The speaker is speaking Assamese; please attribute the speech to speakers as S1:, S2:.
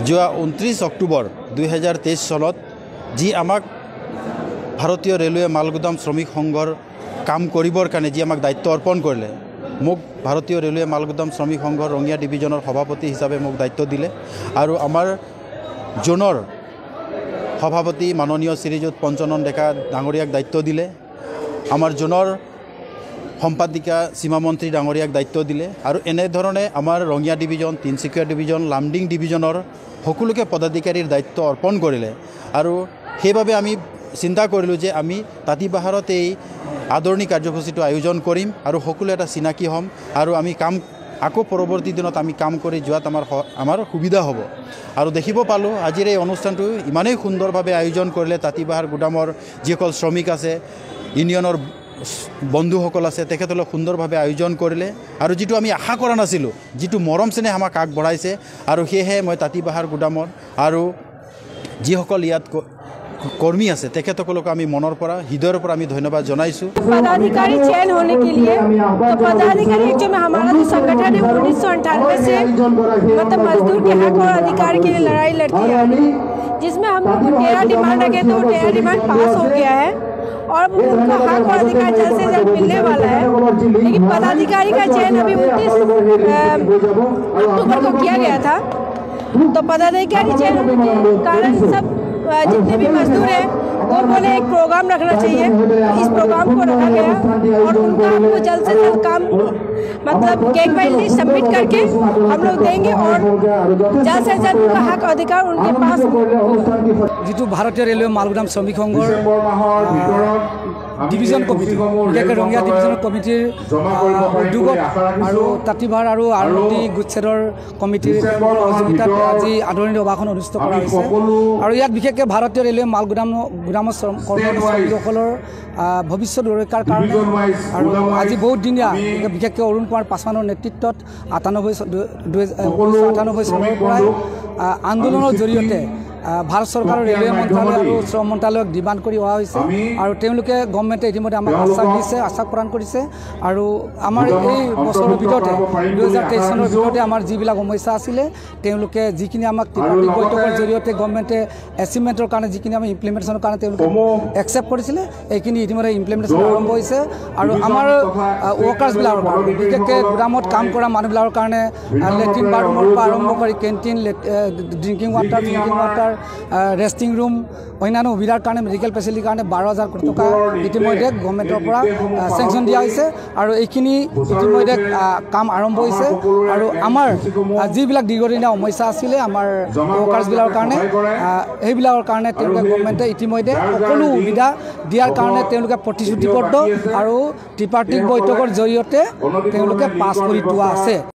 S1: যোৱা 29 অক্টোবৰ 2023 চনত যি আমাক ভাৰতীয় ৰেলৱে মালগুদাম শ্ৰমিক সংঘৰ কাম কৰিবৰ কাৰণে যি আমাক দায়িত্ব অৰ্পণ কৰিলে মোক ভাৰতীয় ৰেলৱে মালগুদাম শ্ৰমিক সংঘৰ ৰঙিয়া ডিভিজনৰ সভাপতি হিচাপে মোক দায়িত্ব দিলে আৰু আমাৰ জোনৰ সভাপতি মাননীয় শ্ৰীযুত পঞ্চনন ডেকা ডাঙৰীয়াক দায়িত্ব দিলে আমাৰ জোনৰ সম্পাদিকা সীমামন্ত্ৰী ডাঙৰীয়াক দায়িত্ব দিলে আৰু এনেধৰণে আমাৰ ৰঙিয়া ডিভিজন তিনিচুকীয়া ডিভিজন লামডিং ডিভিজনৰ সকলোকে পদাধিকাৰীৰ দায়িত্ব অৰ্পণ কৰিলে আৰু সেইভাবে আমি চিন্তা কৰিলোঁ যে আমি তাঁতীবাহাৰত এই আদৰণি কাৰ্যসূচীটো আয়োজন কৰিম আৰু সকলো এটা চিনাকি হ'ম আৰু আমি কাম আকৌ পৰৱৰ্তী দিনত আমি কাম কৰি যোৱাত আমাৰ সুবিধা হ'ব আৰু দেখিব পালোঁ আজিৰ এই অনুষ্ঠানটো ইমানেই সুন্দৰভাৱে আয়োজন কৰিলে তাঁতীবাহাৰ গুদামৰ যিসকল শ্ৰমিক আছে ইউনিয়নৰ বন্ধুসকল আছে তেখেতসকলে সুন্দৰভাৱে আয়োজন কৰিলে আৰু যিটো আমি আশা কৰা নাছিলোঁ যিটো মৰম চেনেহ আমাক আগবঢ়াইছে আৰু সেয়েহে মই তাঁতীবাহাৰ গুদামৰ আৰু যিসকল ইয়াত कर्मी আছে তেখেতসকলক আমি মনৰ পৰা হৃদয়ৰ পৰা আমি ধন্যবাদ জনাইছো।
S2: पदाधिकारी चयन होने के लिए तो पदाधिकारी जो में हमारा जो संगठन है 1998 से मतलब मजदूर के हक और अधिकार के लिए लड़ाई लड़ती है जिसमें हम लोग 13 डिमांड रखे तो 13 डिमांड पास हो गया है और उनका हक और अधिकार जल्द से जल्द मिलने वाला है। लेकिन पदाधिकारी का चयन अभी 29 अक्टूबर को किया गया था तो पदाधिकारी चयन होने के कारण सब जितने भी मजदूर हैं वो बोले एक प्रोग्राम रखना चाहिए। इस प्रोग्राम को रखा गया और उनका हमको जल्द से जल्द काम मतलब केक फाइल लिस्ट सबमिट करके हम लोग देंगे और जल्द से जल्द उनका हक अधिकार उनके पास
S3: जी भारतीय रेलवे मालगुदाम श्रमिक संघर डिविजन कमिटी बिशेषকৈ रंगिया डिविजन कमिटिर उद्योगत और ताँतीबार और आरती गुच्छेदर कमिटिर सहयोगितात আজি आदरणीय अभाषण अनुष्ठित কৰা হৈছে और ইয়াত বিশেষকৈ ভাৰতীয় ৰেলৱে মালগুদামৰ কৰ্মচাৰীসকলৰ ভৱিষ্যত সুৰক্ষাৰ কাৰণে আৰু আজি বহুত দিনীয়া বিশেষকৈ অৰুণ কুমাৰ পাছৱানৰ নেতৃত্বত 1998 চনৰ পৰাই আন্দোলনৰ জৰিয়তে भारत सरकार रेलवे मंत्रालय और श्रम मंत्रालय डिमांड कर और गवर्नमेंटे इतिम्य आम आश्वास दी आश्वास प्रदान कर बचर भरते 2023 सनर भरते आम जी समस्या आছিলে जिखिनि आम त्रिपाठिक बैठकर जरिए गवर्नमेंटे एचिवमेंटर कारण जिखिनि आम इम्प्लिमेंटेशनर कारण एक्सेप्ट करिছিলে এইখিনি ইতিমধ্যে इम्प्लिमेंटेशन आरम्भ হৈছে আৰু আমাৰ वर्कार्स বিশেষকৈ গুদামত কাম কৰা মানুহবিলাকৰ কাৰণে লেট্ৰিন বাথৰুমৰ পৰা আৰম্ভ কৰি canteen drinking water resting room अन्य सुविधार कारण मेडिकल फैसिलिटी कारण 12,000 कोटी टका इतिम्य गवर्नमेंटर सेंक्शन दिया और इतिम्य काम आरम्भ और आमार जी दीर्घदिनीया समस्या आছিলে आमार वर्कार्स कारण कारण गवर्नमेंटे इतिम्य सकलो सुविधा दियार कारण प्रतिश्रुतिबद्ध और त्रिपाठिक बैठकर जरिए पास कर